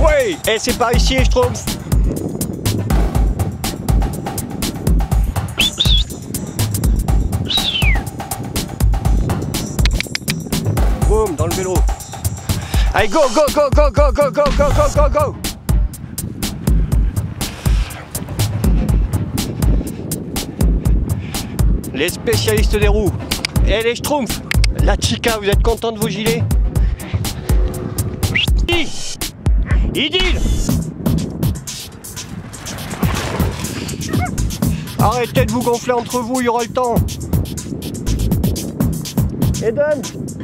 Ouais, et c'est par ici, je trouve. Boum, dans le vélo. Allez, go, go, go, go, go, go, go, go, go, go, go. Les spécialistes des roues. Et les schtroumpfs. La chica, vous êtes content de vos gilets? Idylle. Arrêtez de vous gonfler entre vous, il y aura le temps. Eden.